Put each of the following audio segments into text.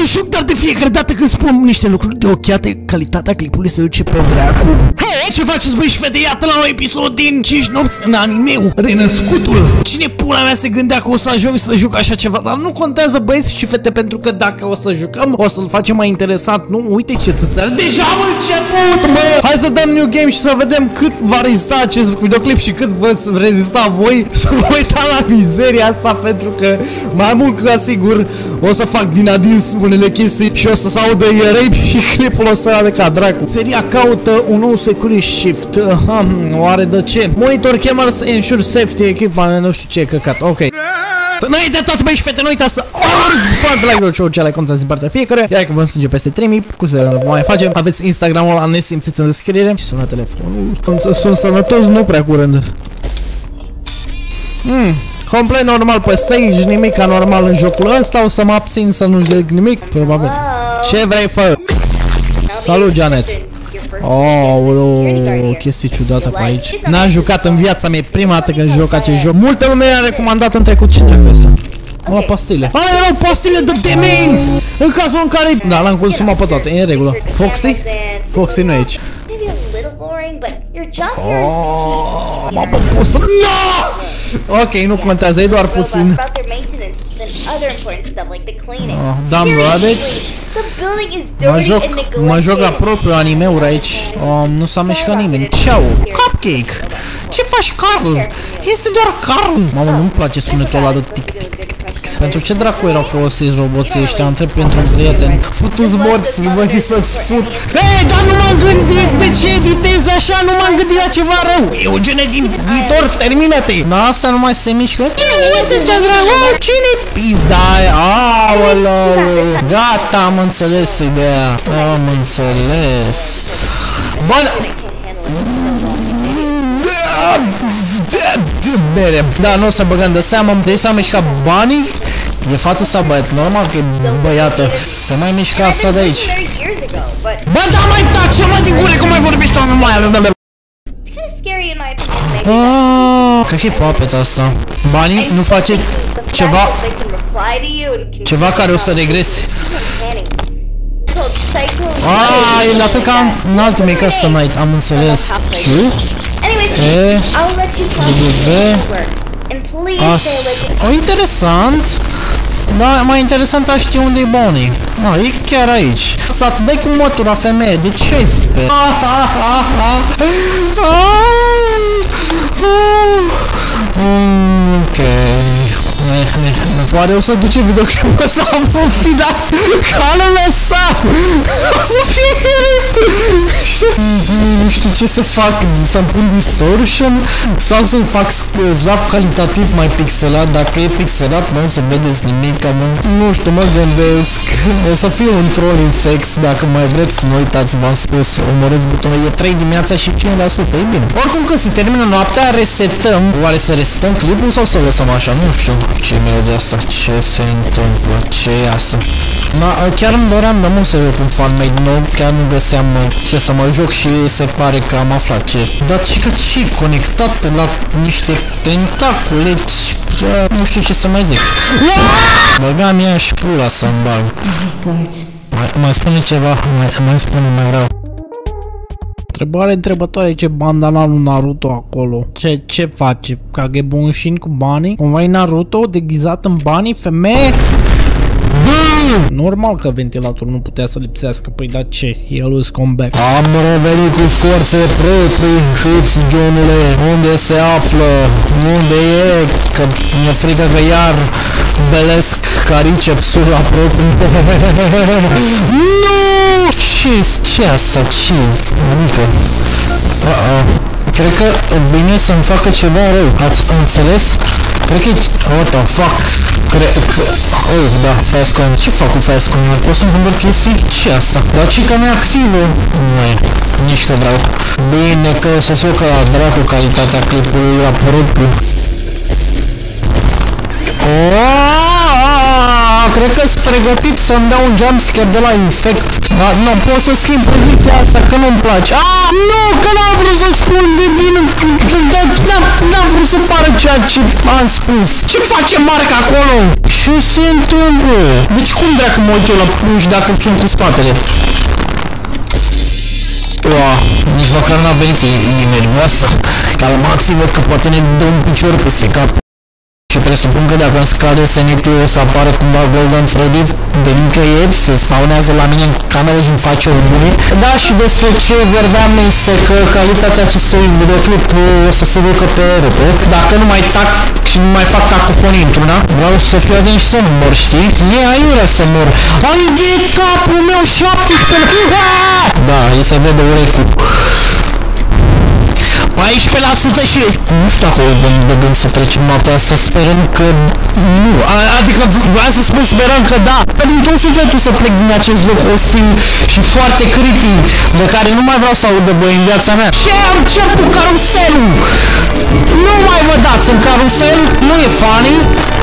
Mă joc, dar de fiecare dată când spun niște lucruri de ochiate, calitatea clipului se duce pe dracu. Hei, ce faceți băi și fete? Iată la un episod din 5 nopți în anime-ul Renăscutul. Cine pula mea se gândea că o să ajung să joc așa ceva? Dar nu contează băieți și fete, pentru că dacă o să jucăm, o să-l facem mai interesant. Nu, uite ce țățări. Deja am început, mă! Hai să dăm new game și să vedem cât va rezista acest videoclip și cât veți rezista voi să vă uitați la mizeria asta, pentru că mai mult ca sigur o să fac din adins unele chestii și o să se audă rape și clipul o să arate ca dracu. Seria caută un nou security shift. Oare de ce? Monitor cameras ensure safety equipment, nu știu ce căcat. Ok. Înainte de tot, băi și fete, nu uitați să orzi butonul de like-uri și orice like contați din partea fiecare. Iar că vom strânge peste 3000, cu să vă mai facem. Aveți Instagramul ăla nesimțiți în descriere și sună telefonul. Sunt sănătos, nu prea curând. Complet normal pe stage, nimic anormal în jocul ăsta. O să mă abțin să nu zic nimic, probabil. Ce vrei, fă? Salut, Janet. Oh, chestii ciudată pe aici. N-am jucat în viața mea, prima dată când joc acest joc. Multă lume a recomandat în trecut. Ce dracu ăsta? O, pastile. Alea erau pastile de demenți! În cazul în care... Da, l-am consumat pe toate, e în regulă. Foxy? Foxy nu e aici. Oh, mamă, poți. No! Ok, nu contează, e doar puțin. Dumb Rabbit. Mă joc la propriul anime-uri aici. Nu s-a mișcat nimeni. Ciao! Cupcake! Ce faci, Carl? Este doar Carl! Mamă, nu-mi place sunetul ăla de tic-tic. Pentru ce dracu erau folosiți roboții ăștia? Întreb pentru un prieten. Futu-ți morți, băi, să-ți fut. Hei, dar nu m-am gândit! De ce editezi așa? Nu m-am gândit la ceva rău! Eugene din viitor, termină-te! Da, asta nu mai se mișcă. Cine, uite ce dracu! Cine pizda aia? Aoleu! Gata, am înțeles ideea. Am înțeles. Bă, da, nu o să băgăm de seamă. Deci s-a mișcat banii. E fată sau băiat? Normal că e băiată. Se mai mișcă asta de aici. Bă, da, mai tace, mă, din gură, cum mai vorbești oameni mai. Cred că e puppet asta. Banii nu face ceva care o să regreți. E la fel ca în Ultimate Customized, am înțeles. Q E W A. Interesant. Da, mai interesant a ști unde e Bonnie. E chiar aici. Să te dai cu mătura, femeie, de ce ai sper? Ok. Oare o să duce videoclipul ăsta în final ca lumea sa? Nu știu ce să fac, să-mi pun distortion sau să-mi fac slab calitativ mai pixelat. Dacă e pixelat nu o să vedeți nimic. Nu știu, mă gândesc. O să fie un troll infect. Dacă mai vreți să nu uitați, v-am spus, urmăriți butonul. E 3 dimineața și 5%, e bine. Oricum când se termină noaptea, resetăm. Oare să resetăm clipul sau să lăsăm așa? Nu știu. Ce e melodia asta? Ce se întâmplă? Ce e asta? Chiar îmi doream de mult să joc un fanmade nou. Chiar nu găseam ce să mă joc și se pare că am aflat ce. Dar ce e conectat la niște tentacule. Nu știu ce să mai zic. Băgam ea și pula să-mi bag. Mai spune ceva. Mai spune mai rău. Întrebare întrebătoare, ce bandana lui Naruto acolo? Ce face? Kagebunshin cu banii? Cumva e Naruto deghizat în banii? Femeie? Normal că ventilatorul nu putea să lipsească. Păi da ce? El îți comeback. Am revenit cu forțe proprii. Știți, Johnule, unde se află? Unde e? Că mi-e frică că iar belesc caricepsul la propriu. Nu! Ce asta? Ce? Adică? Cred că vine să-mi facă ceva rău. Ați înțeles? Cred că e... What the fuck? Oh, da, Fastcoin. Ce fac cu Fastcoin? Pot să-mi cumpăr chestii? Ce asta? Dar ce că nu-i activă? Nu, nici că vreau. Bine că o să sucă la dracu calitatea clipului la propriu. cred că-s pregătit să-mi dea un jumpscare de la infect. Nu, pot să schimb poziția asta, că nu-mi place. Nu, că n-am vrut să spun de bine. N-am vrut să pară ceea ce am spus. Ce face Marc acolo? Ce se întâmplă? Deci cum dracu mă uit eu la pluși dacă sunt cu spatele? Nici măcar n-a venit nervoasă. Calmați-vă că poate ne dă un picior peste cap. Și presupun că dacă îmi scade SNT-ul o să apară cumva Golden Freddy de nicăieri, se spawnează la mine în cameră și îmi face o bune. Da, și despre ce vorbeam este că calitatea acestui videoclip o să se ducă pe rupe. Dacă nu mai tac și nu mai fac cacofonii într-una, vreau să fiu atent și să nu mor, știi? E aiurea să mor. Ai de capul meu 17! Da, îi se vede urechul. 14% și... Nu știu dacă o vând de gând să trecem noaptea asta, sperăm că... Nu, adică vreau să spun sperăm că da. Din tot sufletul să plec din acest loc hostil și foarte creepy, de care nu mai vreau să aud de voi în viața mea. Ce am început caruselul? Nu mai vă dați în carusel, nu e funny.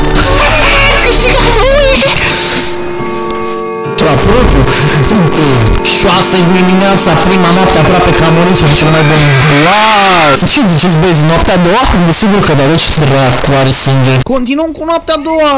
Propriu. 6 dimineața, prima noapte aproape că am murit, sunt cel mai bun. Wow! Ce ziceți băieți, noaptea a doua? Desigur că da, deci dracu are sânge. Continuăm cu noaptea a doua!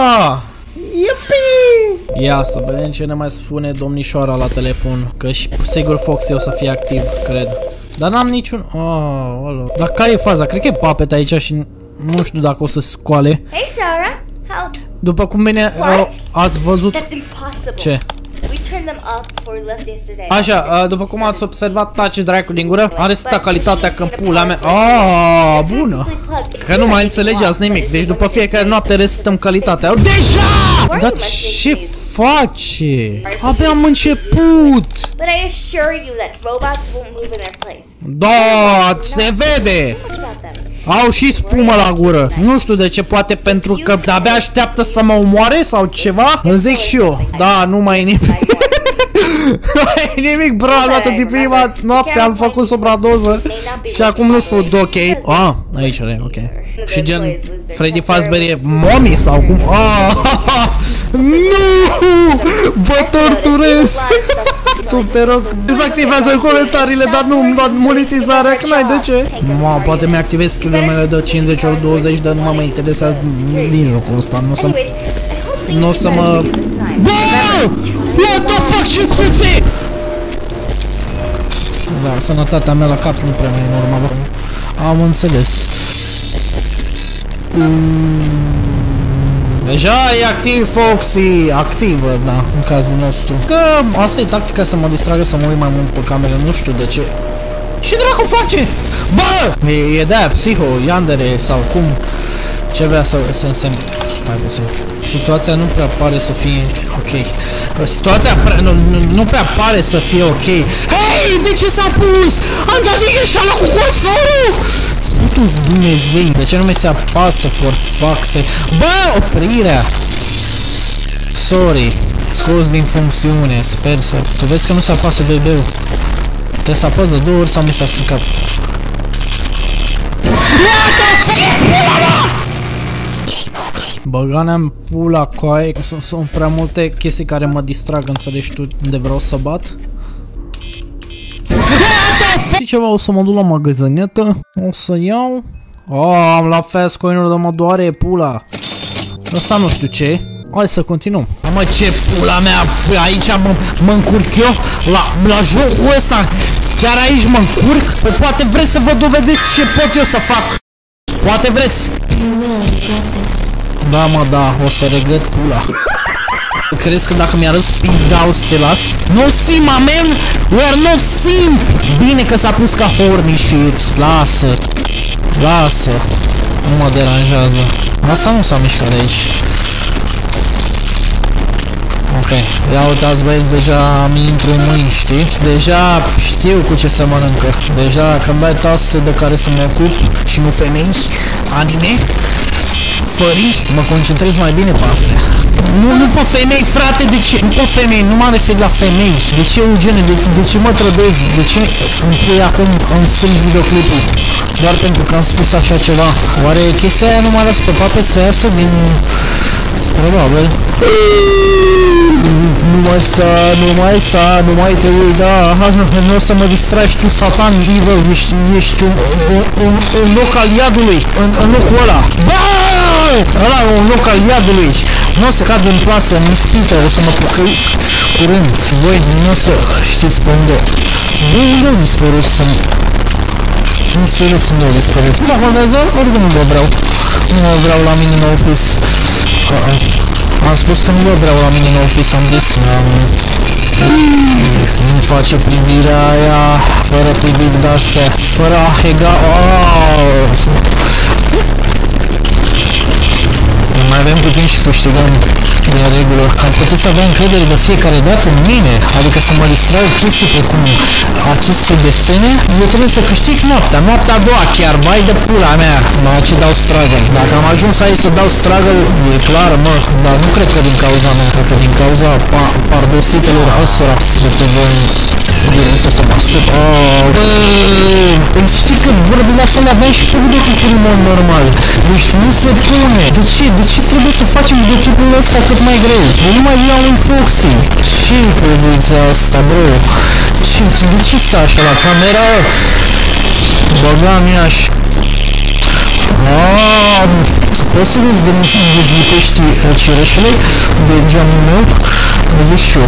Iupi! Ia să vedem ce ne mai spune domnișoara la telefon. Că și sigur Foxy o să fie activ, cred. Dar n-am niciun... alo. Dar care e faza? Cred că e Puppet aici și nu știu dacă o să scoale. Hey Sarah, how? După cum bine ați văzut... That's impossible. Ce? We turned them off before we left yesterday. Așa, după cum ați observat, tace dracu din gură, are stăta calitatea că în pula mea. Bună! Că nu mai înțelegeați nimic, deci după fiecare noapte resetăm calitatea. Deja! Dar ce face? Abia am început! But I assure you that robots won't move in their place. Da, se vede! What about them? Au și spumă la gură. Nu știu de ce, poate pentru că de-abia așteaptă să mă omoare sau ceva? Îmi zic și eu. Da, nu mai e nimic. Nu mai e nimic, bro, am luat din prima noapte, am făcut sobradoză și acum nu sunt ok. Aici e, ok. Și gen, Freddy Fazbear e mommy sau cum? Nu! Vă torturez! Tu te rog, dezactivează în comentariile, dar nu-mi luat monetizarea, că n-ai de ce. Poate mi-activez skill-urile mele de 50 ori 20, dar nu mă interesează din jocul ăsta, nu o să mă... Bă! What the fuck, ce țâțe! Da, sănătatea mea la cap nu prea mai e normală. Am înțeles. Deja e activ Foxy, activă, da, în cazul nostru. Că asta e tactica să mă distragă să mă uit mai mult pe cameră, nu știu de ce. Ce dracu face? Bă! E de-aia, psiho, yandere sau cum? Ce vrea să însemne? Stai puțin. Situația nu prea pare să fie ok. Situația nu prea pare să fie ok. Hei, de ce s-a pus? Am dat din greșeală cu cursorul! Futu-ți Dumnezei, de ce nu mi se apasă for fuck's sake? Bă, oprirea! Sorry, scos din funcțiune, sper să... Tu vezi că nu se apasă bebeu. Trebuie să apăs de 2 ori sau mi s-a stricat? Băga-ne-am pula coaie, sunt prea multe chestii care mă distrag, înțelegi tu unde vreau să bat? Știi ceva, o să mă duc la magazănetă, o să iau... am la fast coin-uri, dar mă doare pula. Asta nu știu ce. Hai să continuăm. Mă, ce pula mea, aici mă încurc eu la jocul ăsta. Chiar aici mă încurc? Păi poate vreți să vă dovedesc ce pot eu să fac. Poate vreți. Da, mă, da, o să regret pula. Crezi că dacă mi-arăți pizda o să te las? No sim, man! We are not simp! Bine că s-a pus ca horny shit. Lasă. Lasă. Nu mă deranjează. Asta nu s-a mișcat de aici. Ok, ia uitați băieți, deja mi intru în mâini, știi? Deja știu cu ce se mănâncă. Deja când dai taste de care să mă ocup și nu femei, anime, fării, mă concentrez mai bine pe astea. Nu pe femei, frate, de ce? Nu pe femei, nu m-am referit la femei. De ce, Eugene, de ce mă trădezi? De ce îmi pui acum în strâns videoclipul? Doar pentru că am spus așa ceva. Oare chestia aia nu m-a lăsat pe Puppet să iasă din Probabil. Nu mai sta, nu mai te uita, nu o să mă distragi tu, satan, evil, ești un loc al iadului, în locul ăla. Bă! Ăla e un loc al iadului. Nu o să cad în plasă, în ispită, o să mă pocăiesc curând. Voi nu o să știți pe unde. Unde au dispărut să-mi... Nu, serios, unde au dispărut. Da, magaza, oricum nu vă vreau. Nu vă vreau la mine în office. Am spus că nu vă vreau la mine în office, am zis. Nu face privirea aia, fără priviri de-astea, fără a hega... Mai avem puțin și câștigăm de regulă. Am putut să avea încredere de fiecare dată în mine, adică să mă distrag chestii precum aceste desene. Eu trebuie să câștig noaptea a doua chiar, vai de pula mea. Mă, ce dau struggle. Dacă am ajuns aici să dau struggle, e clar, mă, dar nu cred că din cauza mea, cred că din cauza pardositelor ăstora. De te voi să se mastup. Păi știi că vorbile astea le aveam și pe videoclipul în mod normal. Deci nu se pune. De ce? De ce trebuie să facem videoclipul ăsta cât mai greu? Eu nu mai iau un Foxy. Ce-i poziția asta, bro? De ce stă așa la camera? Băgam ea și... Poți să dezlipești cireșele de geamul meu? Mă zic și eu.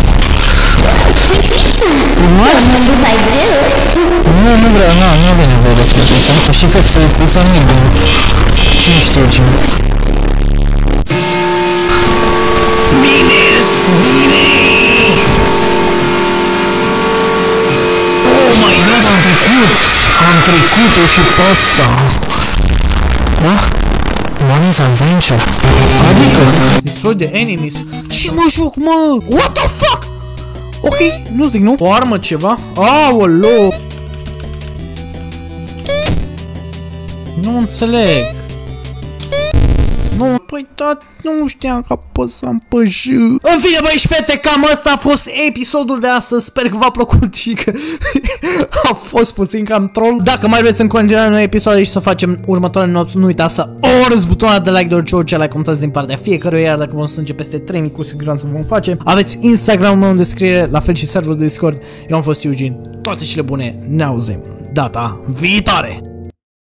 Nu vreau, nu avem nevoie de făcuța. Știi că făcuța nu e bună. Cine știe ce? Bine! Oh my god, am trecut-o și pe asta. Da? Money's Adventure. Adică? Destroy the enemies. Ce mă joc, mă? What the fuck? Ok, nu zic, nu? O armă ceva? Aoleu! Nu înțeleg. Nu, păi da, nu știam că apăsam pe J. În fine, băi și fete, cam asta a fost episodul de astăzi. Sper că v-a plăcut și că a fost puțin cam troll. Dacă mai vreți în continuare noi episoade și să facem următoarele nopți, nu uitați să orăți butonul de like de orice like comentați din partea fiecăruia, iar dacă vom strânge peste 3000 cu siguranță vom face. Aveți Instagram-ul meu în descriere, la fel și serverul de Discord. Eu am fost Eugene. Toate cele bune, ne auzim data viitoare!